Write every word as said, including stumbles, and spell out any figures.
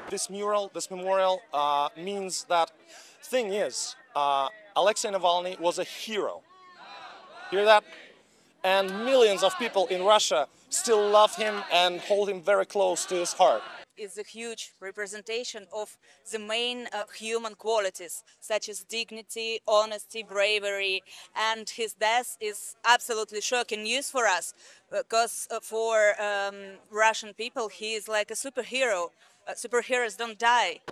This mural, this memorial, uh, means that, thing is, uh, Alexei Navalny was a hero. Hear that? And millions of people in Russia still love him and hold him very close to his heart. Is a huge representation of the main uh, human qualities, such as dignity, honesty, bravery, and his death is absolutely shocking news for us, because uh, for um, Russian people he is like a superhero. Uh, superheroes don't die.